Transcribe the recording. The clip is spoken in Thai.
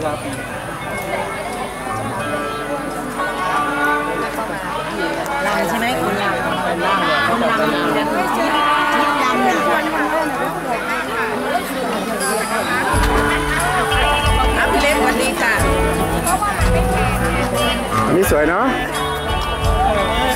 ลำใช่ไหมคนลำคนลำมีนะที่ลำนะพี่เล็กสวัสดีค่ะอันนี้สวยเนาะ